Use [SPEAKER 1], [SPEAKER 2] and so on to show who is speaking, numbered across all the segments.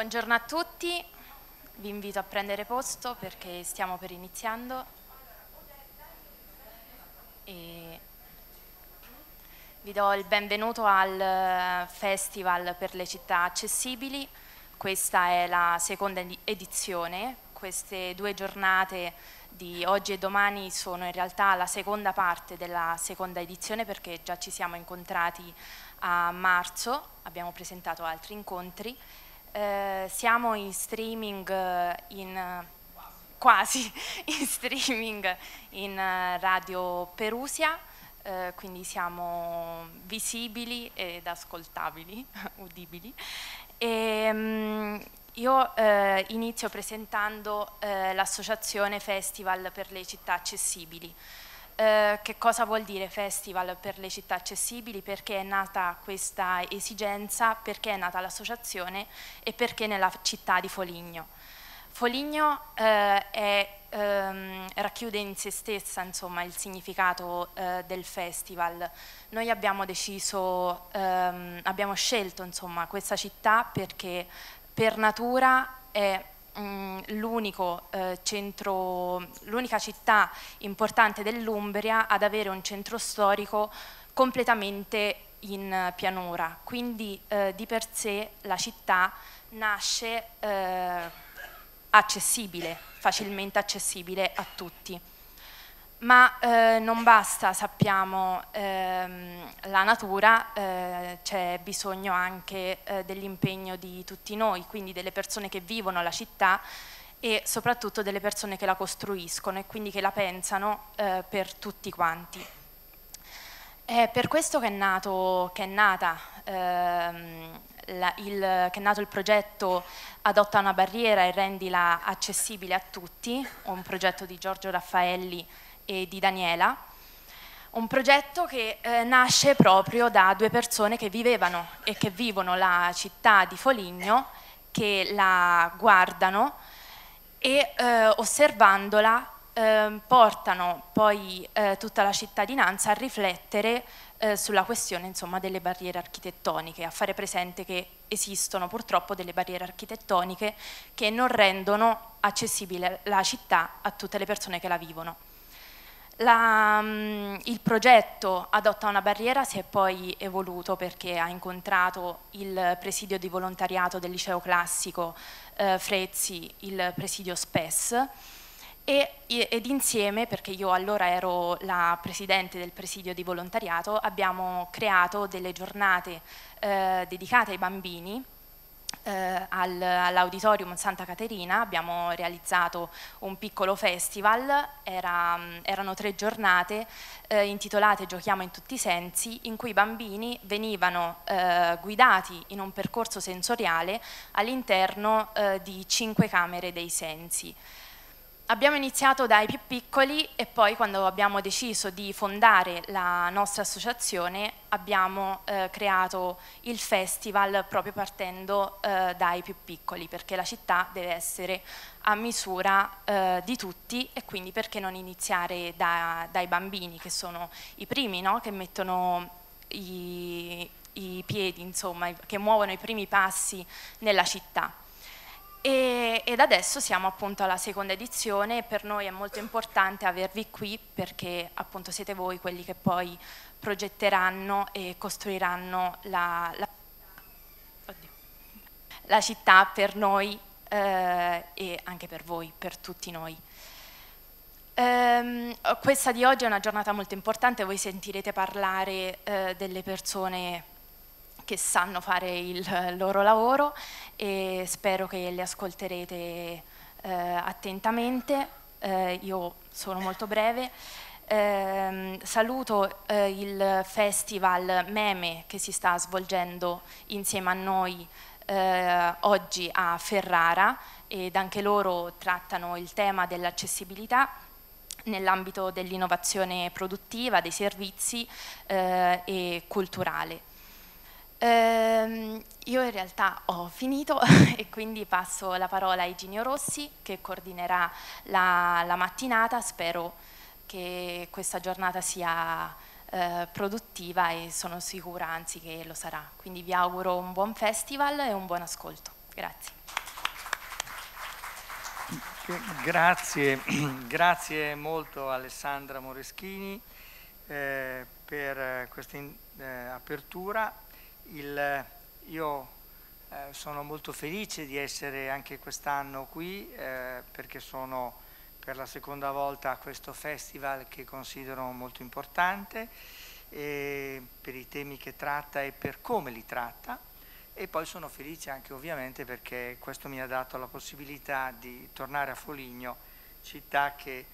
[SPEAKER 1] Buongiorno a tutti, vi invito a prendere posto perché stiamo per iniziando e vi do il benvenuto al Festival per le città accessibili. Questa è la seconda edizione. Queste 2 giornate di oggi e domani sono in realtà la seconda parte della seconda edizione, perché già ci siamo incontrati a marzo, abbiamo presentato altri incontri. Siamo in streaming, quasi in streaming in Radio Perusia, quindi siamo visibili ed ascoltabili, udibili. Io inizio presentando l'associazione Festival per le città accessibili. Che cosa vuol dire Festival per le città accessibili? Perché è nata questa esigenza, perché è nata l'associazione e perché nella città di Foligno. Foligno racchiude in se stessa, insomma, il significato del festival. Noi abbiamo deciso, abbiamo scelto, insomma, questa città perché per natura è l'unica città importante dell'Umbria ad avere un centro storico completamente in pianura, quindi di per sé la città nasce accessibile, facilmente accessibile a tutti. Ma non basta, sappiamo, la natura, c'è bisogno anche dell'impegno di tutti noi, quindi delle persone che vivono la città e soprattutto delle persone che la costruiscono e quindi che la pensano per tutti quanti. È per questo che è nato il progetto Adotta una barriera e rendila accessibile a tutti, un progetto di Giorgio Raffaelli e di Daniela, un progetto che nasce proprio da 2 persone che vivevano e che vivono la città di Foligno, che la guardano e osservandola portano poi tutta la cittadinanza a riflettere sulla questione, insomma, delle barriere architettoniche, a fare presente che esistono purtroppo delle barriere architettoniche che non rendono accessibile la città a tutte le persone che la vivono. Il progetto Adotta una barriera si è poi evoluto perché ha incontrato il presidio di volontariato del liceo classico Frezzi, il presidio SPES, ed insieme, perché io allora ero la presidente del presidio di volontariato, abbiamo creato delle giornate dedicate ai bambini all'Auditorium Santa Caterina. Abbiamo realizzato un piccolo festival, erano 3 giornate intitolate Giochiamo in tutti i sensi, in cui i bambini venivano guidati in un percorso sensoriale all'interno di 5 camere dei sensi. Abbiamo iniziato dai più piccoli e poi, quando abbiamo deciso di fondare la nostra associazione, abbiamo creato il festival proprio partendo dai più piccoli, perché la città deve essere a misura di tutti, e quindi perché non iniziare dai bambini, che sono i primi, no? Che mettono i piedi, insomma, che muovono i primi passi nella città. Ed adesso siamo appunto alla seconda edizione e per noi è molto importante avervi qui, perché appunto siete voi quelli che poi progetteranno e costruiranno la città per noi e anche per voi, per tutti noi. Questa di oggi è una giornata molto importante, voi sentirete parlare delle persone che sanno fare il loro lavoro e spero che le ascolterete attentamente. Io sono molto breve. Saluto il festival Meme che si sta svolgendo insieme a noi oggi a Ferrara, ed anche loro trattano il tema dell'accessibilità nell'ambito dell'innovazione produttiva, dei servizi e culturale. Io in realtà ho finito e quindi passo la parola a Iginio Rossi, che coordinerà la mattinata. Spero che questa giornata sia produttiva e sono sicura anzi che lo sarà. Quindi vi auguro un buon festival e un buon ascolto. Grazie.
[SPEAKER 2] Grazie molto a Alessandra Moreschini per questa apertura. Io sono molto felice di essere anche quest'anno qui perché sono per la seconda volta a questo festival che considero molto importante per i temi che tratta e per come li tratta. E poi sono felice anche ovviamente perché questo mi ha dato la possibilità di tornare a Foligno, città che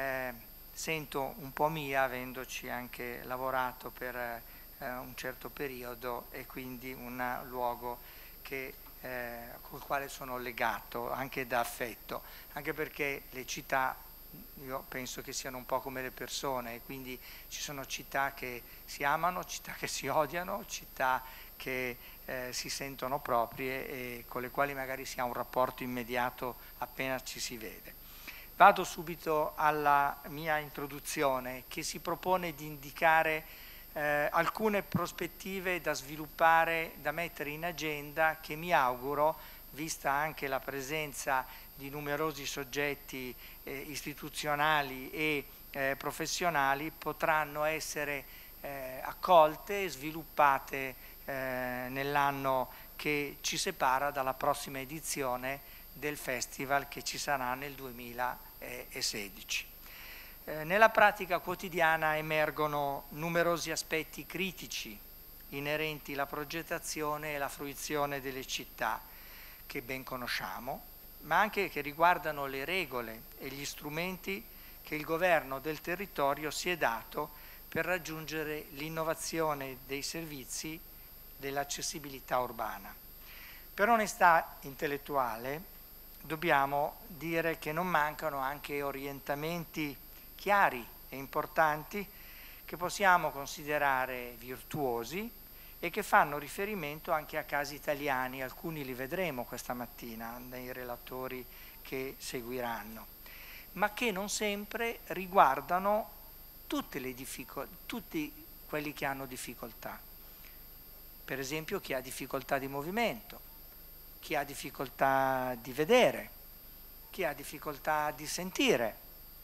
[SPEAKER 2] sento un po' mia, avendoci anche lavorato per un certo periodo, e quindi un luogo col quale sono legato anche da affetto, anche perché le città io penso che siano un po' come le persone, e quindi ci sono città che si amano, città che si odiano, città che si sentono proprie e con le quali magari si ha un rapporto immediato appena ci si vede. Vado subito alla mia introduzione, che si propone di indicare alcune prospettive da sviluppare, da mettere in agenda, che mi auguro, vista anche la presenza di numerosi soggetti istituzionali e professionali, potranno essere accolte e sviluppate nell'anno che ci separa dalla prossima edizione del festival, che ci sarà nel 2016. Nella pratica quotidiana emergono numerosi aspetti critici inerenti alla progettazione e la fruizione delle città, che ben conosciamo, ma anche che riguardano le regole e gli strumenti che il governo del territorio si è dato per raggiungere l'innovazione dei servizi dell'accessibilità urbana. Per onestà intellettuale dobbiamo dire che non mancano anche orientamenti chiari e importanti che possiamo considerare virtuosi e che fanno riferimento anche a casi italiani. Alcuni li vedremo questa mattina nei relatori che seguiranno, ma che non sempre riguardano tutti quelli che hanno difficoltà. Per esempio chi ha difficoltà di movimento, chi ha difficoltà di vedere, chi ha difficoltà di sentire.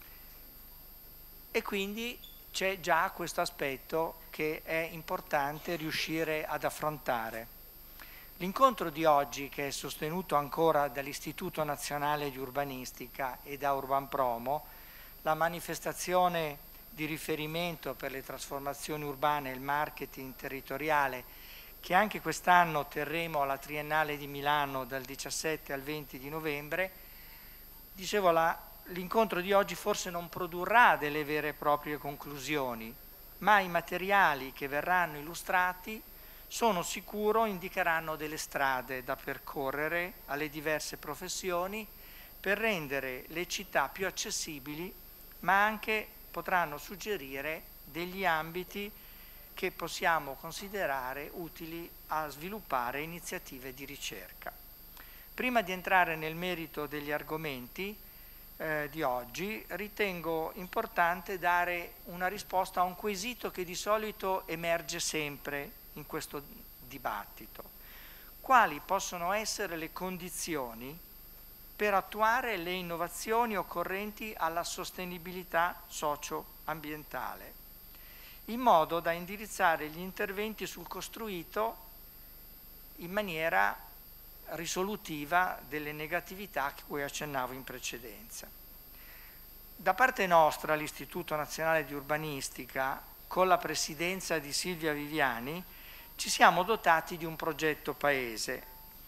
[SPEAKER 2] E quindi c'è già questo aspetto che è importante riuscire ad affrontare. L'incontro di oggi, che è sostenuto ancora dall'Istituto Nazionale di Urbanistica e da Urban Promo, la manifestazione di riferimento per le trasformazioni urbane e il marketing territoriale, che anche quest'anno terremo alla Triennale di Milano dal 17 al 20 di novembre, dicevo, l'incontro di oggi forse non produrrà delle vere e proprie conclusioni, ma i materiali che verranno illustrati sono sicuro indicheranno delle strade da percorrere alle diverse professioni per rendere le città più accessibili, ma anche potranno suggerire degli ambiti che possiamo considerare utili a sviluppare iniziative di ricerca. Prima di entrare nel merito degli argomenti di oggi, ritengo importante dare una risposta a un quesito che di solito emerge sempre in questo dibattito. Quali possono essere le condizioni per attuare le innovazioni occorrenti alla sostenibilità socio-ambientale, in modo da indirizzare gli interventi sul costruito in maniera risolutiva delle negatività a cui accennavo in precedenza. Da parte nostra, l'Istituto Nazionale di Urbanistica, con la presidenza di Silvia Viviani, ci siamo dotati di un progetto paese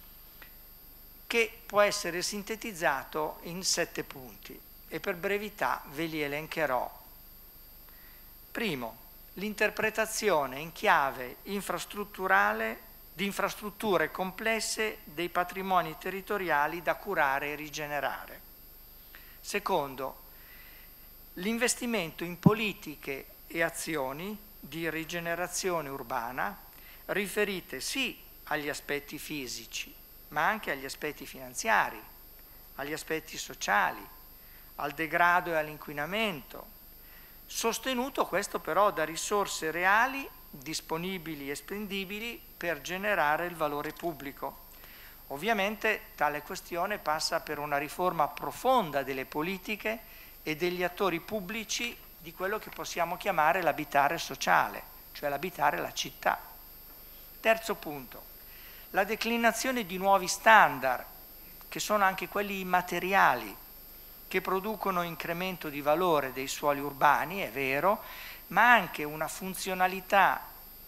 [SPEAKER 2] che può essere sintetizzato in 7 punti e per brevità ve li elencherò. Primo, l'interpretazione in chiave infrastrutturale di infrastrutture complesse dei patrimoni territoriali da curare e rigenerare. Secondo, l'investimento in politiche e azioni di rigenerazione urbana riferite sì agli aspetti fisici, ma anche agli aspetti finanziari, agli aspetti sociali, al degrado e all'inquinamento, sostenuto questo però da risorse reali, disponibili e spendibili per generare il valore pubblico. Ovviamente tale questione passa per una riforma profonda delle politiche e degli attori pubblici di quello che possiamo chiamare l'abitare sociale, cioè l'abitare la città. Terzo punto, la declinazione di nuovi standard, che sono anche quelli immateriali, che producono incremento di valore dei suoli urbani, è vero, ma anche una funzionalità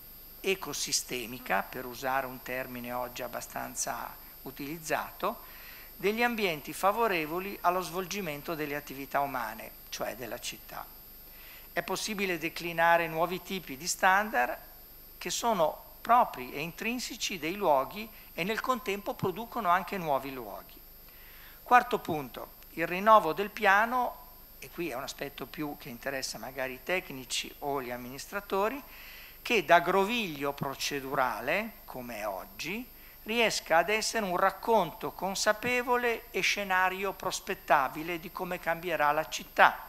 [SPEAKER 2] ecosistemica, per usare un termine oggi abbastanza utilizzato, degli ambienti favorevoli allo svolgimento delle attività umane, cioè della città. È possibile declinare nuovi tipi di standard che sono propri e intrinseci dei luoghi e nel contempo producono anche nuovi luoghi. Quarto punto, il rinnovo del piano, e qui è un aspetto più che interessa magari i tecnici o gli amministratori, che da groviglio procedurale, come è oggi, riesca ad essere un racconto consapevole e scenario prospettabile di come cambierà la città.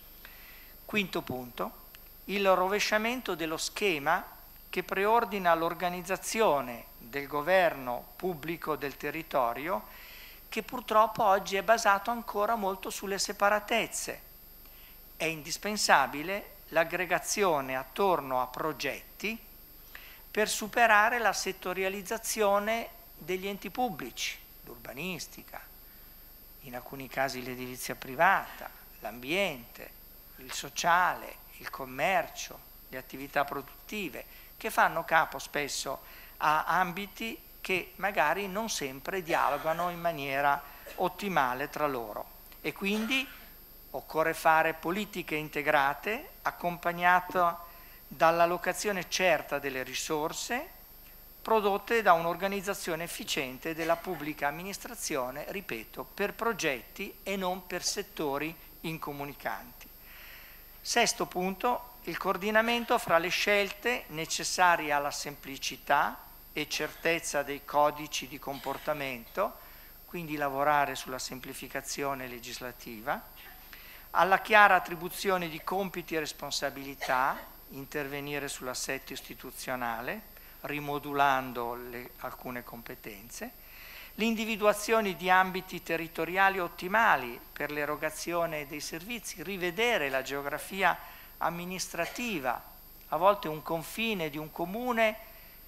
[SPEAKER 2] Quinto punto, il rovesciamento dello schema che preordina l'organizzazione del governo pubblico del territorio, che purtroppo oggi è basato ancora molto sulle separatezze. È indispensabile l'aggregazione attorno a progetti per superare la settorializzazione degli enti pubblici, l'urbanistica, in alcuni casi l'edilizia privata, l'ambiente, il sociale, il commercio, le attività produttive, che fanno capo spesso a ambiti che magari non sempre dialogano in maniera ottimale tra loro. E quindi occorre fare politiche integrate, accompagnate dall'allocazione certa delle risorse prodotte da un'organizzazione efficiente della pubblica amministrazione, ripeto, per progetti e non per settori incomunicanti. Sesto punto, il coordinamento fra le scelte necessarie alla semplicità e certezza dei codici di comportamento, quindi lavorare sulla semplificazione legislativa, alla chiara attribuzione di compiti e responsabilità, intervenire sull'assetto istituzionale, rimodulando alcune competenze, l'individuazione di ambiti territoriali ottimali per l'erogazione dei servizi, rivedere la geografia amministrativa. A volte un confine di un comune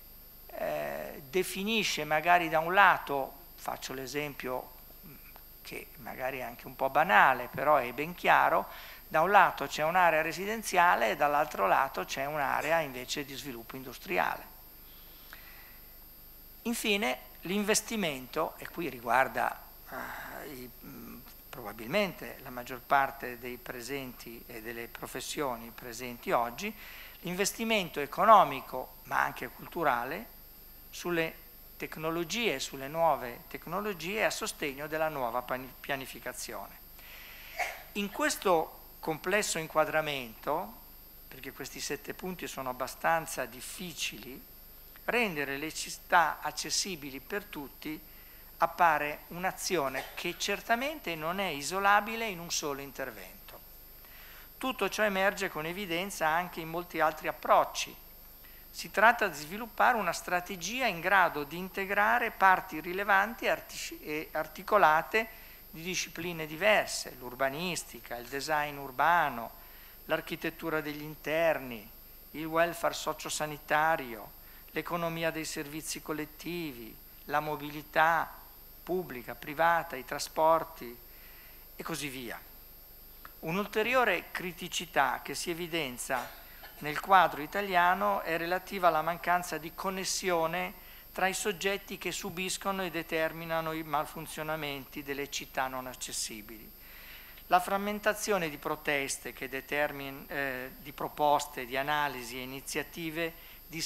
[SPEAKER 2] definisce magari da un lato, faccio l'esempio che magari è anche un po' banale, però è ben chiaro, da un lato c'è un'area residenziale e dall'altro lato c'è un'area invece di sviluppo industriale. Infine l'investimento, e qui riguarda probabilmente la maggior parte dei presenti e delle professioni presenti oggi, l'investimento economico ma anche culturale sulle tecnologie, sulle nuove tecnologie a sostegno della nuova pianificazione. In questo complesso inquadramento, perché questi 7 punti sono abbastanza difficili, rendere le città accessibili per tutti appare un'azione che certamente non è isolabile in un solo intervento. Tutto ciò emerge con evidenza anche in molti altri approcci. Si tratta di sviluppare una strategia in grado di integrare parti rilevanti e articolate di discipline diverse, l'urbanistica, il design urbano, l'architettura degli interni, il welfare sociosanitario, l'economia dei servizi collettivi, la mobilità pubblica, privata, i trasporti e così via. Un'ulteriore criticità che si evidenzia nel quadro italiano è relativa alla mancanza di connessione tra i soggetti che subiscono e determinano i malfunzionamenti delle città non accessibili. La frammentazione di proteste che di proposte, di analisi e iniziative di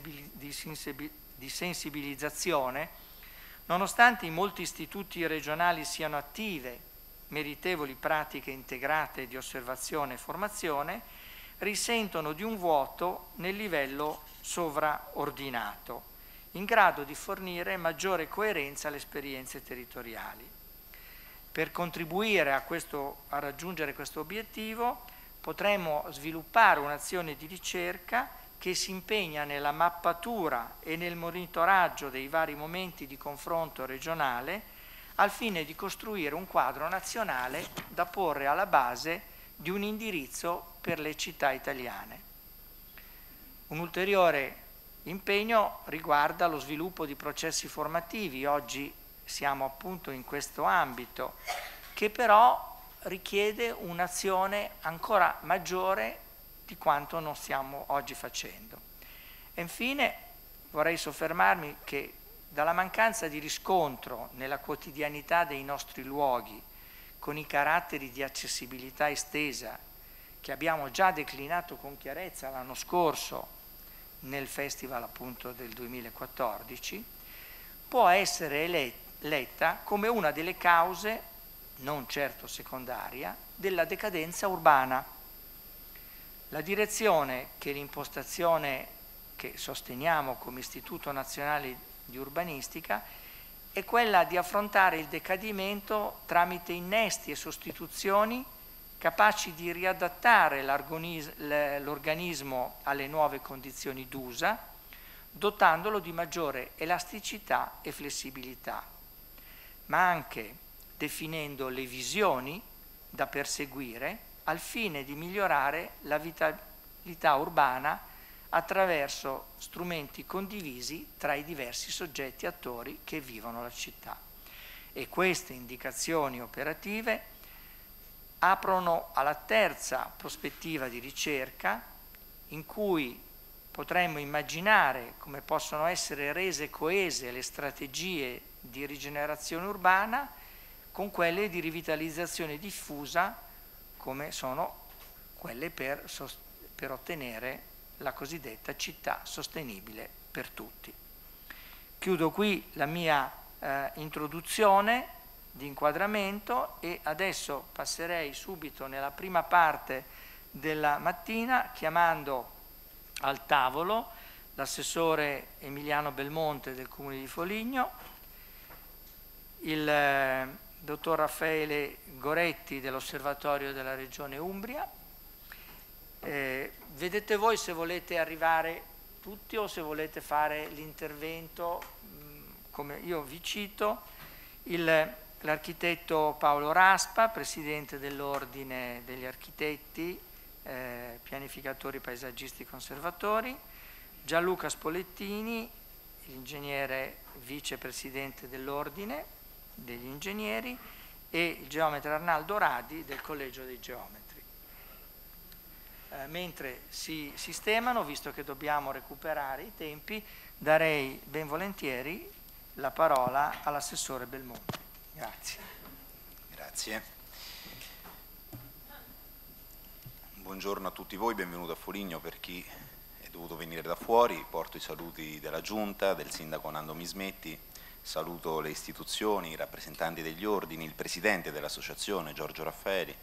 [SPEAKER 2] sensibilizzazione, nonostante i molti istituti regionali siano attive, meritevoli pratiche integrate di osservazione e formazione, risentono di un vuoto nel livello sovraordinato, in grado di fornire maggiore coerenza alle esperienze territoriali. Per contribuire a raggiungere questo obiettivo potremmo sviluppare un'azione di ricerca che si impegna nella mappatura e nel monitoraggio dei vari momenti di confronto regionale al fine di costruire un quadro nazionale da porre alla base di un indirizzo per le città italiane. Un ulteriore impegno riguarda lo sviluppo di processi formativi. Oggi siamo appunto in questo ambito, che però richiede un'azione ancora maggiore di quanto non stiamo oggi facendo. E infine vorrei soffermarmi che dalla mancanza di riscontro nella quotidianità dei nostri luoghi, con i caratteri di accessibilità estesa che abbiamo già declinato con chiarezza l'anno scorso nel festival appunto del 2014, può essere letta come una delle cause, non certo secondaria, della decadenza urbana. La direzione che l'impostazione che sosteniamo come Istituto Nazionale di Urbanistica è quella di affrontare il decadimento tramite innesti e sostituzioni capaci di riadattare l'organismo alle nuove condizioni d'uso, dotandolo di maggiore elasticità e flessibilità, ma anche definendo le visioni da perseguire al fine di migliorare la vitalità urbana attraverso strumenti condivisi tra i diversi soggetti attori che vivono la città. E queste indicazioni operative aprono alla terza prospettiva di ricerca, in cui potremmo immaginare come possono essere rese coese le strategie di rigenerazione urbana con quelle di rivitalizzazione diffusa, come sono quelle per ottenere la cosiddetta città sostenibile per tutti. Chiudo qui la mia introduzione di inquadramento e adesso passerei subito nella prima parte della mattina chiamando al tavolo l'assessore Emiliano Belmonte del Comune di Foligno, il dottor Raffaele Goretti dell'Osservatorio della Regione Umbria. Vedete voi se volete arrivare tutti o se volete fare l'intervento, come io vi cito, l'architetto Paolo Raspa, presidente dell'Ordine degli Architetti, Pianificatori Paesaggisti Conservatori, Gianluca Spolettini, l'ingegnere vicepresidente dell'Ordine degli Ingegneri, e il geometra Arnaldo Radi del Collegio dei Geometri. Mentre si sistemano, visto che dobbiamo recuperare i tempi, darei ben volentieri la parola all'assessore Belmonte. Grazie.
[SPEAKER 3] Grazie. Buongiorno a tutti voi, benvenuto a Foligno. Per chi è dovuto venire da fuori, porto i saluti della Giunta, del sindaco Nando Mismetti, saluto le istituzioni, i rappresentanti degli ordini, il presidente dell'associazione Giorgio Raffaeli.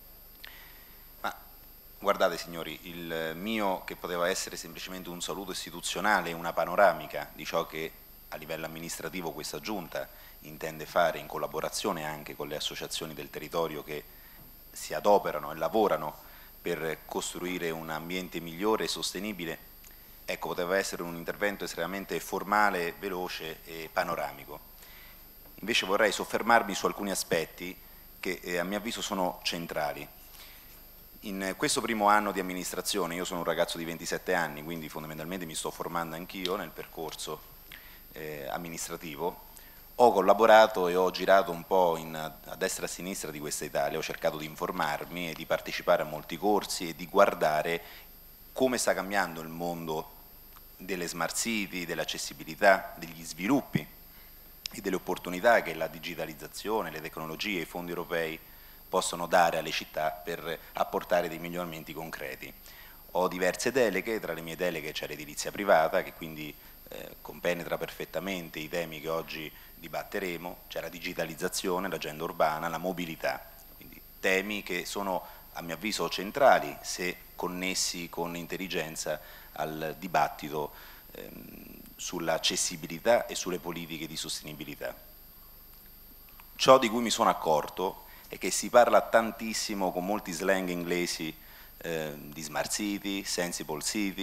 [SPEAKER 3] Guardate signori, il mio, che poteva essere semplicemente un saluto istituzionale, una panoramica di ciò che a livello amministrativo questa Giunta intende fare in collaborazione anche con le associazioni del territorio che si adoperano e lavorano per costruire un ambiente migliore e sostenibile, ecco, poteva essere un intervento estremamente formale, veloce e panoramico. Invece vorrei soffermarmi su alcuni aspetti che a mio avviso sono centrali. In questo primo anno di amministrazione, io sono un ragazzo di 27 anni, quindi fondamentalmente mi sto formando anch'io nel percorso amministrativo, ho collaborato e ho girato un po' a destra e a sinistra di questa Italia, ho cercato di informarmi e di partecipare a molti corsi e di guardare come sta cambiando il mondo delle smart city, dell'accessibilità, degli sviluppi e delle opportunità che la digitalizzazione, le tecnologie e i fondi europei possono dare alle città per apportare dei miglioramenti concreti. Ho diverse deleghe, tra le mie deleghe c'è l'edilizia privata che quindi compenetra perfettamente i temi che oggi dibatteremo, c'è la digitalizzazione, l'agenda urbana, la mobilità, quindi temi che sono a mio avviso centrali se connessi con intelligenza al dibattito sull'accessibilità e sulle politiche di sostenibilità. Ciò di cui mi sono accorto è che si parla tantissimo con molti slang inglesi di smart city, sensible city,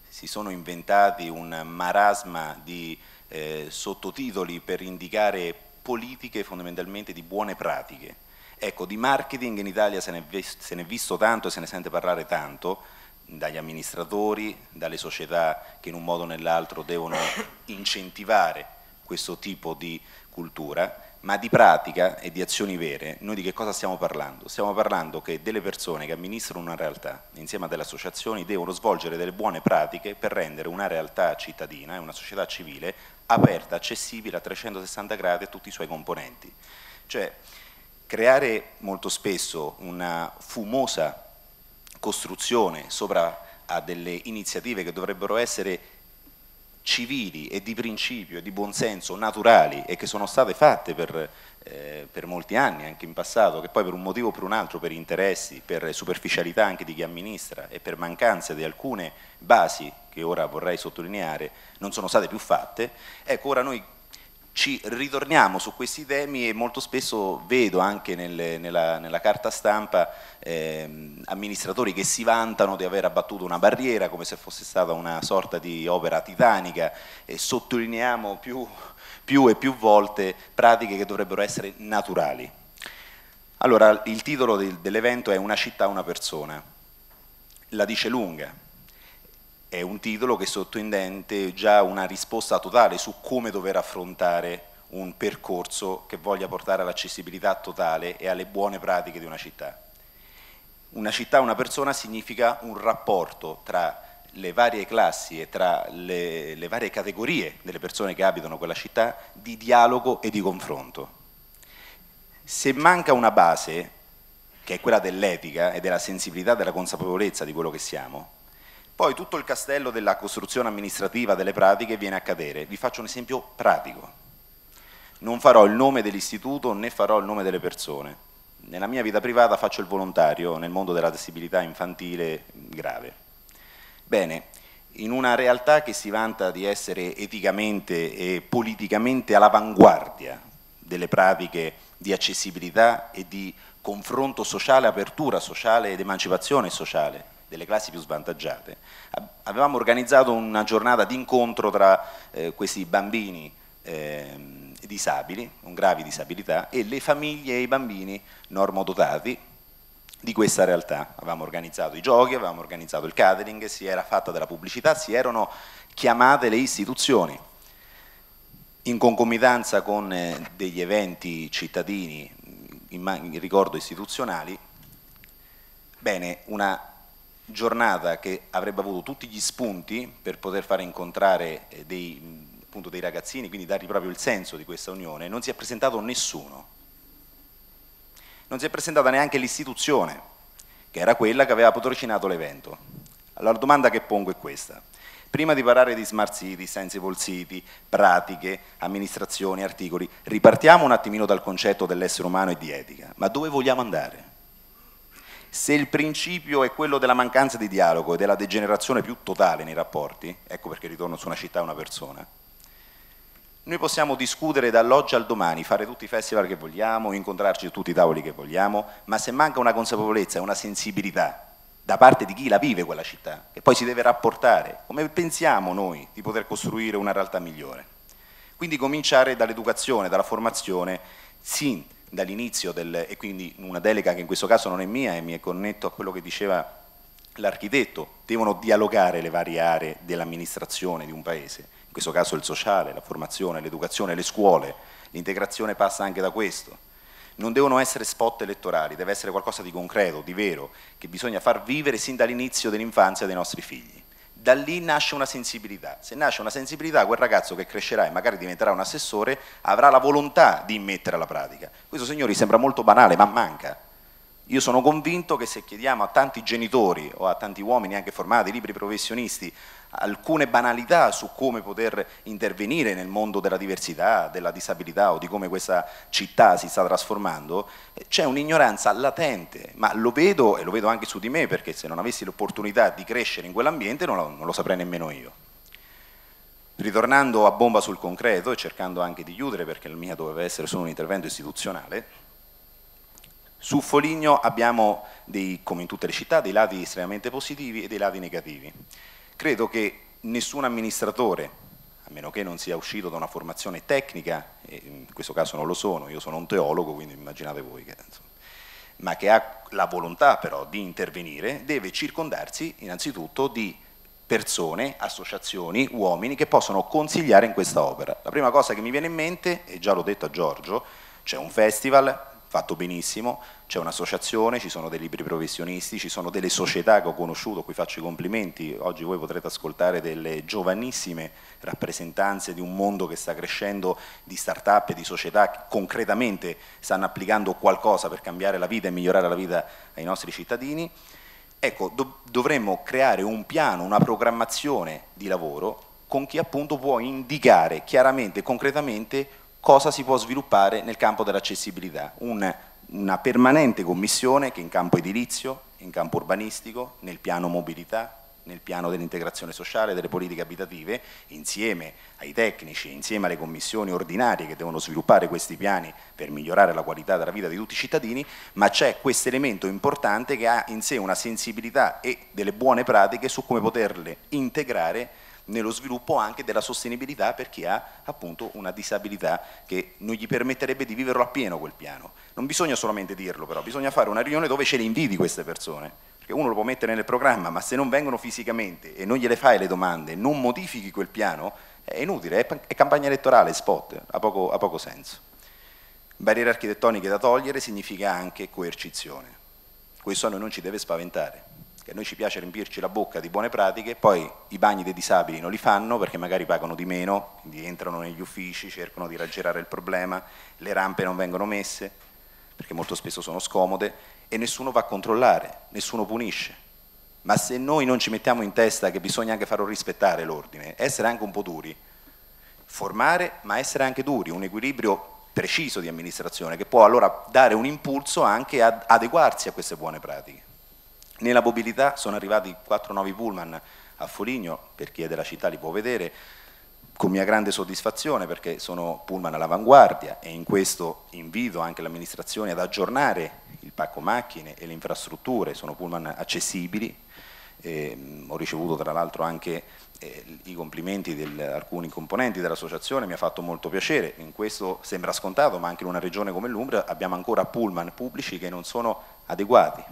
[SPEAKER 3] si sono inventati un marasma di sottotitoli per indicare politiche fondamentalmente di buone pratiche. Ecco, di marketing in Italia se ne è visto tanto e se ne sente parlare tanto, dagli amministratori, dalle società che in un modo o nell'altro devono incentivare questo tipo di cultura, ma di pratica e di azioni vere, noi di che cosa stiamo parlando? Stiamo parlando che delle persone che amministrano una realtà insieme a delle associazioni devono svolgere delle buone pratiche per rendere una realtà cittadina e una società civile aperta, accessibile a 360 gradi a tutti i suoi componenti. Cioè, creare molto spesso una fumosa costruzione sopra a delle iniziative che dovrebbero essere civili e di principio e di buonsenso, naturali, e che sono state fatte per molti anni, anche in passato, che poi per un motivo o per un altro, per interessi, per superficialità anche di chi amministra e per mancanza di alcune basi, che ora vorrei sottolineare, non sono state più fatte. Ecco, ora noi ci ritorniamo su questi temi e molto spesso vedo anche nella carta stampa amministratori che si vantano di aver abbattuto una barriera come se fosse stata una sorta di opera titanica, e sottolineiamo più e più volte pratiche che dovrebbero essere naturali. Allora, il titolo dell'evento è Una città, una persona. La dice lunga. È un titolo che sottintende già una risposta totale su come dover affrontare un percorso che voglia portare all'accessibilità totale e alle buone pratiche di una città. Una città, una persona significa un rapporto tra le varie classi e tra le varie categorie delle persone che abitano quella città di dialogo e di confronto. Se manca una base, che è quella dell'etica e della sensibilità, della consapevolezza di quello che siamo, poi tutto il castello della costruzione amministrativa delle pratiche viene a cadere. Vi faccio un esempio pratico. Non farò il nome dell'istituto né farò il nome delle persone. Nella mia vita privata faccio il volontario nel mondo della disabilità infantile grave. Bene, in una realtà che si vanta di essere eticamente e politicamente all'avanguardia delle pratiche di accessibilità e di confronto sociale, apertura sociale ed emancipazione sociale delle classi più svantaggiate, avevamo organizzato una giornata di incontro tra questi bambini disabili, con gravi disabilità, e le famiglie e i bambini normodotati di questa realtà. Avevamo organizzato i giochi, avevamo organizzato il catering, si era fatta della pubblicità, si erano chiamate le istituzioni in concomitanza con degli eventi cittadini, in ricordo istituzionali. Bene, una giornata che avrebbe avuto tutti gli spunti per poter fare incontrare dei ragazzini, quindi dargli proprio il senso di questa unione. Non si è presentato nessuno, non si è presentata neanche l'istituzione, che era quella che aveva patrocinato l'evento. Allora la domanda che pongo è questa: prima di parlare di smart city, sensible city, pratiche, amministrazioni, articoli, ripartiamo un attimino dal concetto dell'essere umano e di etica. Ma dove vogliamo andare? Se il principio è quello della mancanza di dialogo e della degenerazione più totale nei rapporti, ecco perché ritorno su Una città, una persona, noi possiamo discutere dall'oggi al domani, fare tutti i festival che vogliamo, incontrarci su tutti i tavoli che vogliamo, ma se manca una consapevolezza e una sensibilità da parte di chi la vive quella città, che poi si deve rapportare, come pensiamo noi di poter costruire una realtà migliore? Quindi cominciare dall'educazione, dalla formazione, sin dall'inizio e quindi una delega che in questo caso non è mia e mi è connetto a quello che diceva l'architetto, devono dialogare le varie aree dell'amministrazione di un paese, in questo caso il sociale, la formazione, l'educazione, le scuole, l'integrazione passa anche da questo. Non devono essere spot elettorali, deve essere qualcosa di concreto, di vero, che bisogna far vivere sin dall'inizio dell'infanzia dei nostri figli. Da lì nasce una sensibilità. Se nasce una sensibilità, quel ragazzo che crescerà e magari diventerà un assessore avrà la volontà di immettere alla pratica. Questo, signori, sembra molto banale, ma manca. Io sono convinto che se chiediamo a tanti genitori o a tanti uomini anche formati, liberi professionisti, alcune banalità su come poter intervenire nel mondo della diversità, della disabilità o di come questa città si sta trasformando, c'è un'ignoranza latente, ma lo vedo e lo vedo anche su di me, perché se non avessi l'opportunità di crescere in quell'ambiente non lo saprei nemmeno io. Ritornando a bomba sul concreto e cercando anche di chiudere, perché il mio doveva essere solo un intervento istituzionale, su Foligno abbiamo, come in tutte le città, dei lati estremamente positivi e dei lati negativi. credo che nessun amministratore, a meno che non sia uscito da una formazione tecnica, e in questo caso non lo sono, io sono un teologo, quindi immaginate voi che, insomma, ma che ha la volontà però di intervenire, deve circondarsi innanzitutto di persone, associazioni, uomini che possono consigliare in questa opera. La prima cosa che mi viene in mente, e già l'ho detto a Giorgio, c'è un festival fatto benissimo, c'è un'associazione, ci sono dei libri professionisti, ci sono delle società che ho conosciuto, a cui faccio i complimenti. Oggi voi potrete ascoltare delle giovanissime rappresentanze di un mondo che sta crescendo, di start-up e di società che concretamente stanno applicando qualcosa per cambiare la vita e migliorare la vita ai nostri cittadini. Ecco, dovremmo creare un piano, una programmazione di lavoro con chi appunto può indicare chiaramente e concretamente cosa si può sviluppare nel campo dell'accessibilità, una permanente commissione che in campo edilizio, in campo urbanistico, nel piano mobilità, nel piano dell'integrazione sociale, delle politiche abitative, insieme ai tecnici, insieme alle commissioni ordinarie che devono sviluppare questi piani per migliorare la qualità della vita di tutti i cittadini, ma c'è questo elemento importante che ha in sé una sensibilità e delle buone pratiche su come poterle integrare nello sviluppo anche della sostenibilità per chi ha appunto una disabilità che non gli permetterebbe di viverlo appieno quel piano. Non bisogna solamente dirlo però, bisogna fare una riunione dove ce le inviti queste persone, perché uno lo può mettere nel programma, ma se non vengono fisicamente e non gliele fai le domande, non modifichi quel piano, è inutile, è campagna elettorale, spot, ha poco senso. Barriere architettoniche da togliere significa anche coercizione. Questo a noi non ci deve spaventare. Che a noi ci piace riempirci la bocca di buone pratiche, poi i bagni dei disabili non li fanno perché magari pagano di meno, quindi entrano negli uffici, cercano di raggirare il problema, le rampe non vengono messe perché molto spesso sono scomode e nessuno va a controllare, nessuno punisce. Ma se noi non ci mettiamo in testa che bisogna anche farlo rispettare l'ordine, essere anche un po' duri, formare ma essere anche duri, un equilibrio preciso di amministrazione che può allora dare un impulso anche ad adeguarsi a queste buone pratiche. Nella mobilità sono arrivati 4 nuovi pullman a Foligno, per chi è della città li può vedere, con mia grande soddisfazione perché sono pullman all'avanguardia e in questo invito anche l'amministrazione ad aggiornare il pacco macchine e le infrastrutture, sono pullman accessibili. Ho ricevuto tra l'altro anche i complimenti di alcuni componenti dell'associazione, mi ha fatto molto piacere, in questo sembra scontato ma anche in una regione come l'Umbria abbiamo ancora pullman pubblici che non sono adeguati.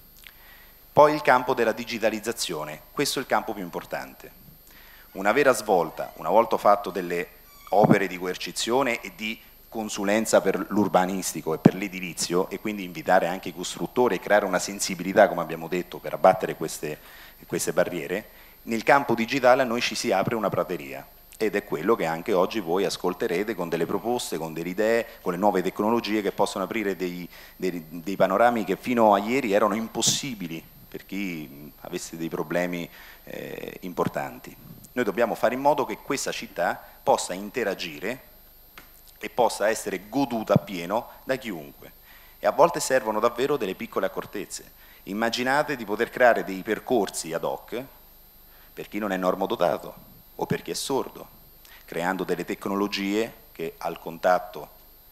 [SPEAKER 3] Poi il campo della digitalizzazione, questo è il campo più importante. Una vera svolta, una volta fatto delle opere di coercizione e di consulenza per l'urbanistico e per l'edilizio e quindi invitare anche i costruttori e creare una sensibilità, come abbiamo detto, per abbattere queste barriere, nel campo digitale a noi ci si apre una prateria ed è quello che anche oggi voi ascolterete con delle proposte, con delle idee, con le nuove tecnologie che possono aprire dei panorami che fino a ieri erano impossibili per chi avesse dei problemi importanti. Noi dobbiamo fare in modo che questa città possa interagire e possa essere goduta appieno da chiunque. E a volte servono davvero delle piccole accortezze. Immaginate di poter creare dei percorsi ad hoc per chi non è normodotato o per chi è sordo, creando delle tecnologie che al contatto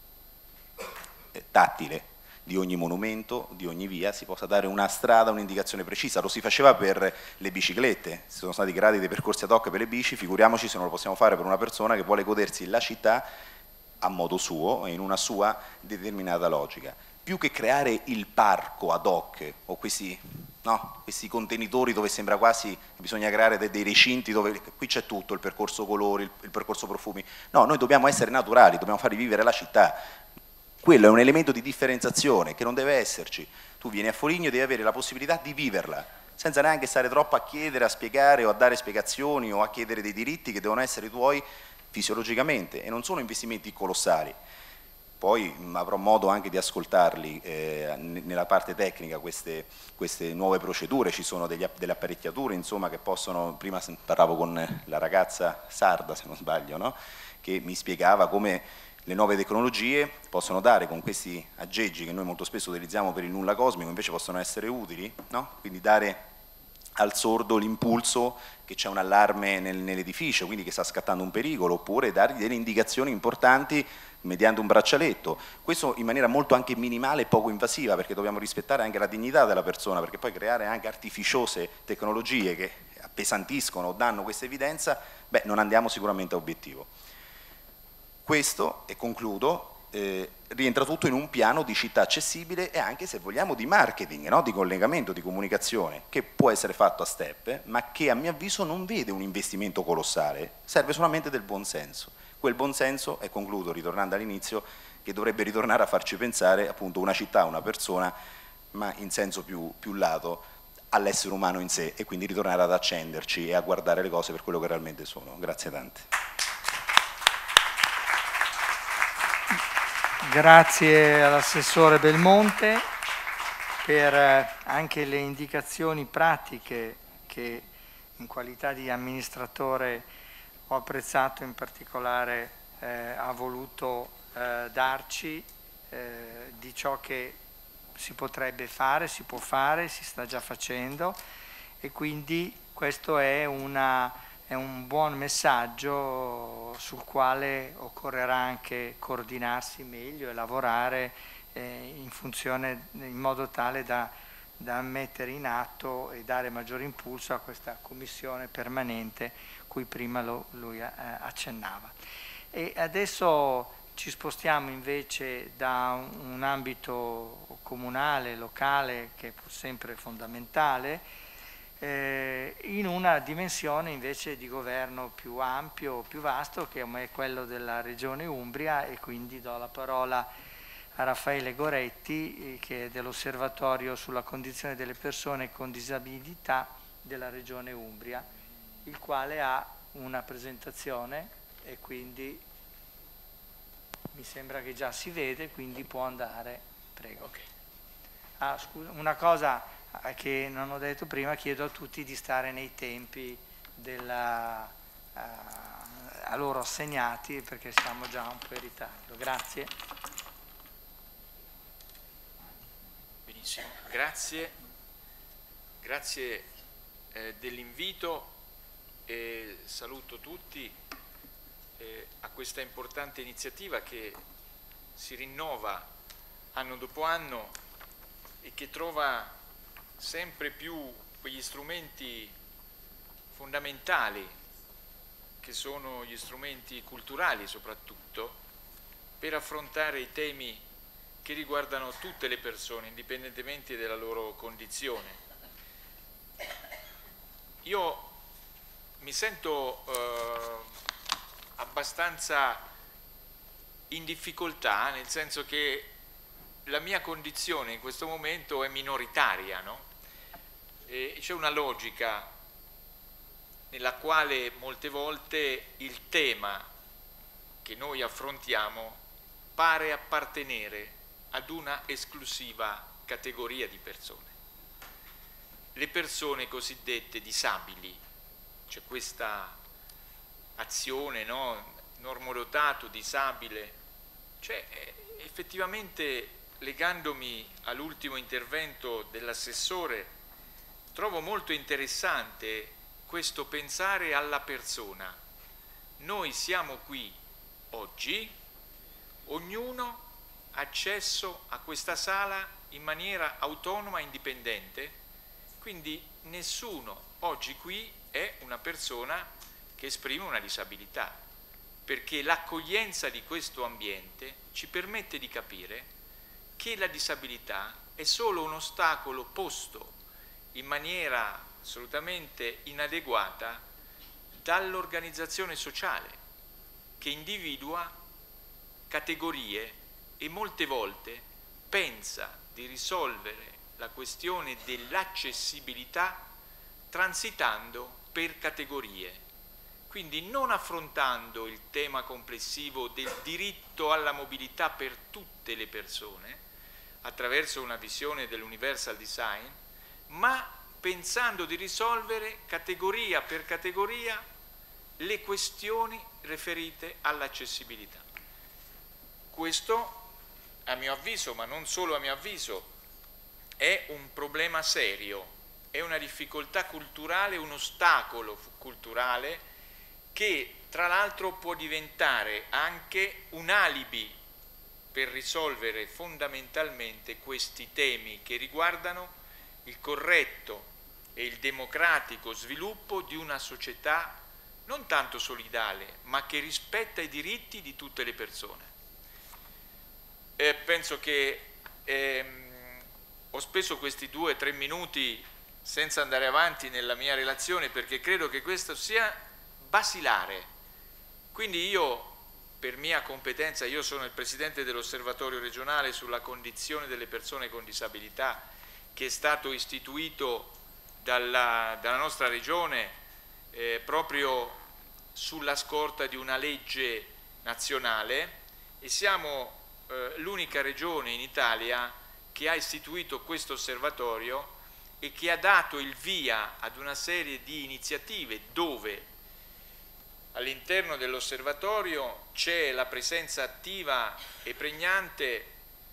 [SPEAKER 3] tattile di ogni monumento, di ogni via, si possa dare una strada, un'indicazione precisa. Lo si faceva per le biciclette, sono stati creati dei percorsi ad hoc per le bici, figuriamoci se non lo possiamo fare per una persona che vuole godersi la città a modo suo e in una sua determinata logica. Più che creare il parco ad hoc o questi contenitori dove sembra quasi che bisogna creare dei recinti dove qui c'è tutto, il percorso colori, il percorso profumi. No, noi dobbiamo essere naturali, dobbiamo far vivere la città. Quello è un elemento di differenziazione che non deve esserci. Tu vieni a Foligno e devi avere la possibilità di viverla, senza neanche stare troppo a chiedere, a spiegare o a dare spiegazioni o a chiedere dei diritti che devono essere tuoi fisiologicamente e non sono investimenti colossali. Poi avrò modo anche di ascoltarli nella parte tecnica queste nuove procedure, ci sono delle apparecchiature insomma, che possono, prima parlavo con la ragazza sarda se non sbaglio, no? Che mi spiegava come le nuove tecnologie possono dare con questi aggeggi che noi molto spesso utilizziamo per il nulla cosmico, invece possono essere utili, no? Quindi dare al sordo l'impulso che c'è un allarme nell'edificio, quindi che sta scattando un pericolo, oppure dargli delle indicazioni importanti mediante un braccialetto. Questo in maniera molto anche minimale e poco invasiva, perché dobbiamo rispettare anche la dignità della persona, perché poi creare anche artificiose tecnologie che appesantiscono o danno questa evidenza, beh, non andiamo sicuramente a obiettivo. Questo, e concludo, rientra tutto in un piano di città accessibile e anche, se vogliamo, di marketing, no? Di collegamento, di comunicazione, che può essere fatto a step, ma che a mio avviso non vede un investimento colossale, serve solamente del buonsenso. Quel buonsenso, e concludo ritornando all'inizio, che dovrebbe ritornare a farci pensare appunto una città, una persona, ma in senso più lato, all'essere umano in sé, e quindi ritornare ad accenderci e a guardare le cose per quello che realmente sono. Grazie tante.
[SPEAKER 2] Grazie all'assessore Belmonte per anche le indicazioni pratiche che in qualità di amministratore ho apprezzato, in particolare ha voluto darci di ciò che si potrebbe fare, si può fare, si sta già facendo, e quindi questo è un buon messaggio sul quale occorrerà anche coordinarsi meglio e lavorare in modo tale da mettere in atto e dare maggiore impulso a questa commissione permanente cui prima lui accennava. E adesso ci spostiamo invece da un ambito comunale, locale, che è pur sempre fondamentale, in una dimensione invece di governo più ampio, più vasto, che è quello della Regione Umbria, e quindi do la parola a Raffaele Goretti, che è dell'Osservatorio sulla condizione delle persone con disabilità della Regione Umbria, il quale ha una presentazione e quindi mi sembra che già si vede, quindi può andare, prego. Okay. Ah, scusa, una cosa che non ho detto prima, chiedo a tutti di stare nei tempi a loro assegnati, perché siamo già un po' in ritardo. Grazie.
[SPEAKER 4] Benissimo, grazie dell'invito e saluto tutti a questa importante iniziativa che si rinnova anno dopo anno e che trova sempre più quegli strumenti fondamentali, che sono gli strumenti culturali soprattutto, per affrontare i temi che riguardano tutte le persone, indipendentemente dalla loro condizione. Io mi sento abbastanza in difficoltà, nel senso che la mia condizione in questo momento è minoritaria, no? C'è una logica nella quale molte volte il tema che noi affrontiamo pare appartenere ad una esclusiva categoria di persone. Le persone cosiddette disabili, c'è questa azione, no? Normodotato, disabile, cioè effettivamente, legandomi all'ultimo intervento dell'assessore, trovo molto interessante questo pensare alla persona. Noi siamo qui oggi, ognuno ha accesso a questa sala in maniera autonoma e indipendente, quindi nessuno oggi qui è una persona che esprime una disabilità, perché l'accoglienza di questo ambiente ci permette di capire che la disabilità è solo un ostacolo posto in maniera assolutamente inadeguata dall'organizzazione sociale, che individua categorie e molte volte pensa di risolvere la questione dell'accessibilità transitando per categorie, quindi non affrontando il tema complessivo del diritto alla mobilità per tutte le persone attraverso una visione dell'universal design, ma pensando di risolvere categoria per categoria le questioni riferite all'accessibilità. Questo, a mio avviso, ma non solo a mio avviso, è un problema serio, è una difficoltà culturale, un ostacolo culturale che tra l'altro può diventare anche un alibi per risolvere fondamentalmente questi temi che riguardano il corretto e il democratico sviluppo di una società non tanto solidale, ma che rispetta i diritti di tutte le persone. Penso che ho speso questi 2 o 3 minuti senza andare avanti nella mia relazione, perché credo che questo sia basilare. Quindi io, per mia competenza, io sono il presidente dell'Osservatorio regionale sulla condizione delle persone con disabilità, che è stato istituito dalla nostra regione proprio sulla scorta di una legge nazionale, e siamo l'unica regione in Italia che ha istituito questo osservatorio e che ha dato il via ad una serie di iniziative dove all'interno dell'osservatorio c'è la presenza attiva e pregnante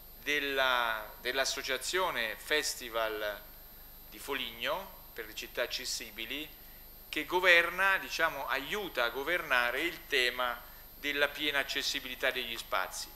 [SPEAKER 4] dell'associazione Festival di Foligno per le città accessibili, che governa, diciamo, aiuta a governare il tema della piena accessibilità degli spazi.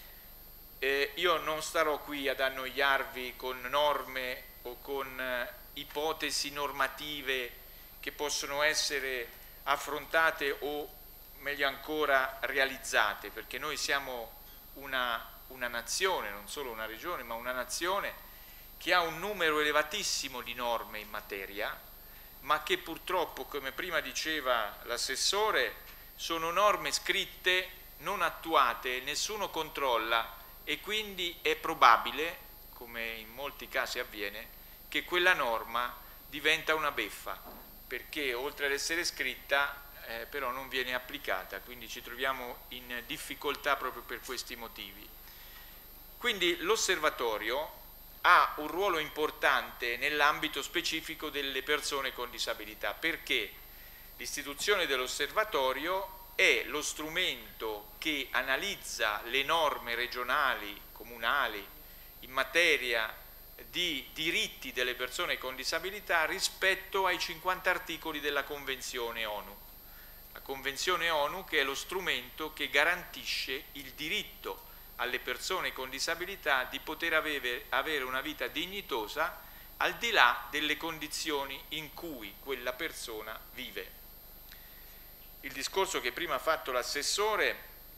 [SPEAKER 4] Io non starò qui ad annoiarvi con norme o con ipotesi normative che possono essere affrontate o meglio ancora realizzate, perché noi siamo una nazione, non solo una regione, ma una nazione che ha un numero elevatissimo di norme in materia, ma che purtroppo, come prima diceva l'assessore, sono norme scritte, non attuate, nessuno controlla, e quindi è probabile, come in molti casi avviene, che quella norma diventa una beffa, perché oltre ad essere scritta però non viene applicata, quindi ci troviamo in difficoltà proprio per questi motivi. Quindi l'osservatorio ha un ruolo importante nell'ambito specifico delle persone con disabilità, perché l'istituzione dell'osservatorio è lo strumento che analizza le norme regionali, comunali, in materia di diritti delle persone con disabilità rispetto ai 50 articoli della Convenzione ONU. La Convenzione ONU, che è lo strumento che garantisce il diritto alle persone con disabilità di poter avere una vita dignitosa al di là delle condizioni in cui quella persona vive. Il discorso che prima ha fatto l'assessore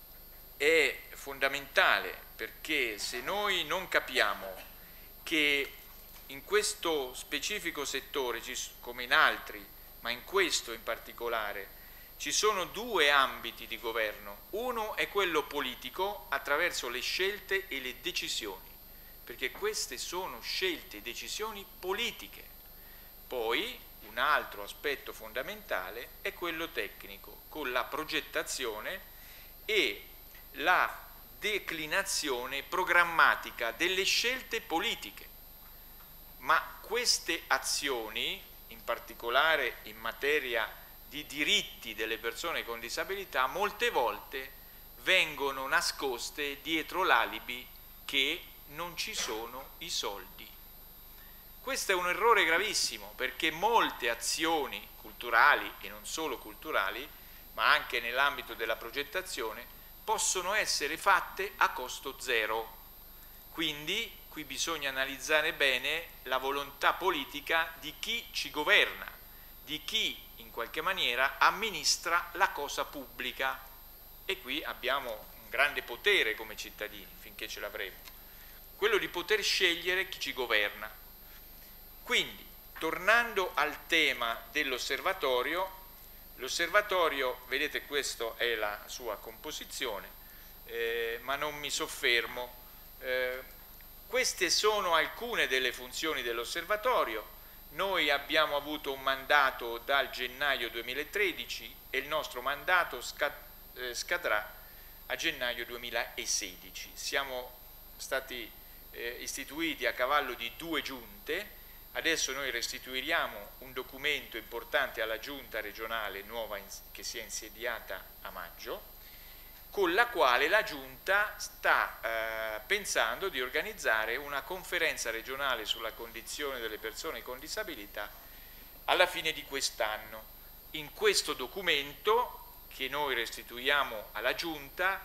[SPEAKER 4] è fondamentale, perché se noi non capiamo che in questo specifico settore, come in altri, ma in questo in particolare, ci sono 2 ambiti di governo. Uno è quello politico, attraverso le scelte e le decisioni, perché queste sono scelte e decisioni politiche. Poi un altro aspetto fondamentale è quello tecnico, con la progettazione e la declinazione programmatica delle scelte politiche. Ma queste azioni, in particolare in materia di diritti delle persone con disabilità, molte volte vengono nascoste dietro l'alibi che non ci sono i soldi. Questo è un errore gravissimo, perché molte azioni culturali, e non solo culturali, ma anche nell'ambito della progettazione, possono essere fatte a costo zero. Quindi qui bisogna analizzare bene la volontà politica di chi ci governa, di chi in qualche maniera amministra la cosa pubblica, e qui abbiamo un grande potere come cittadini, finché ce l'avremo, quello di poter scegliere chi ci governa. Quindi, tornando al tema dell'osservatorio, l'osservatorio, vedete, questa è la sua composizione, ma non mi soffermo. Queste sono alcune delle funzioni dell'osservatorio. Noi abbiamo avuto un mandato dal gennaio 2013 e il nostro mandato scadrà a gennaio 2016. Siamo stati istituiti a cavallo di 2 giunte. Adesso noi restituiremo un documento importante alla giunta regionale nuova che si è insediata a maggio, con la quale la giunta sta pensando di organizzare una conferenza regionale sulla condizione delle persone con disabilità alla fine di quest'anno. In questo documento che noi restituiamo alla giunta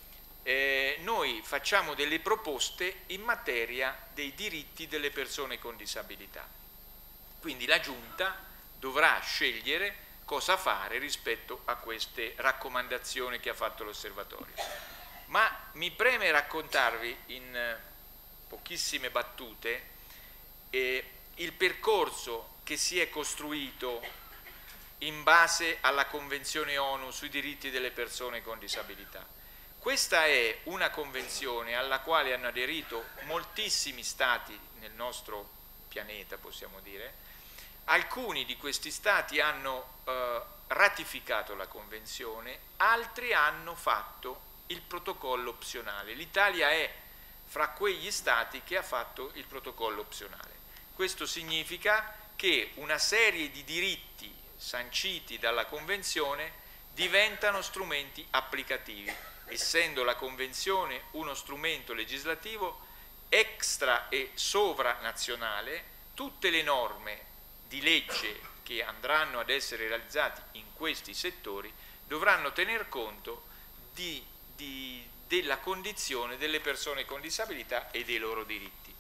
[SPEAKER 4] noi facciamo delle proposte in materia dei diritti delle persone con disabilità. Quindi la Giunta dovrà scegliere cosa fare rispetto a queste raccomandazioni che ha fatto l'Osservatorio. Ma mi preme raccontarvi in pochissime battute il percorso che si è costruito in base alla Convenzione ONU sui diritti delle persone con disabilità. Questa è una convenzione alla quale hanno aderito moltissimi stati nel nostro pianeta, possiamo dire. Alcuni di questi stati hanno ratificato la convenzione, altri hanno fatto il protocollo opzionale. L'Italia è fra quegli stati che ha fatto il protocollo opzionale. Questo significa che una serie di diritti sanciti dalla Convenzione diventano strumenti applicativi, essendo la Convenzione uno strumento legislativo extra e sovranazionale. Tutte le norme di legge che andranno ad essere realizzate in questi settori dovranno tener conto della condizione delle persone con disabilità e dei loro diritti.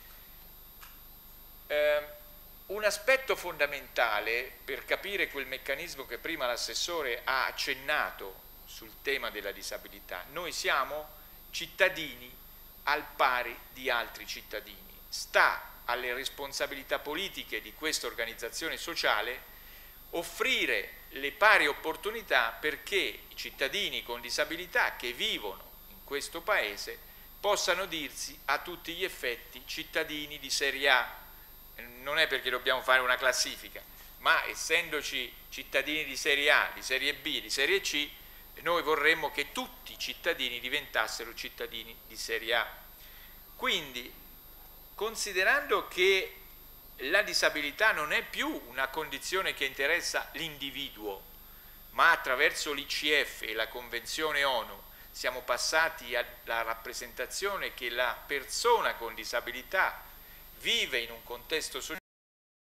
[SPEAKER 4] Un aspetto fondamentale per capire quel meccanismo che prima l'assessore ha accennato sul tema della disabilità: noi siamo cittadini al pari di altri cittadini. Sta alle responsabilità politiche di questa organizzazione sociale offrire le pari opportunità perché i cittadini con disabilità che vivono in questo Paese possano dirsi a tutti gli effetti cittadini di serie A. Non è perché dobbiamo fare una classifica, ma essendoci cittadini di serie A, di serie B, di serie C, noi vorremmo che tutti i cittadini diventassero cittadini di serie A. Quindi, considerando che la disabilità non è più una condizione che interessa l'individuo, ma attraverso l'ICF e la Convenzione ONU siamo passati alla rappresentazione che la persona con disabilità vive in un contesto sociale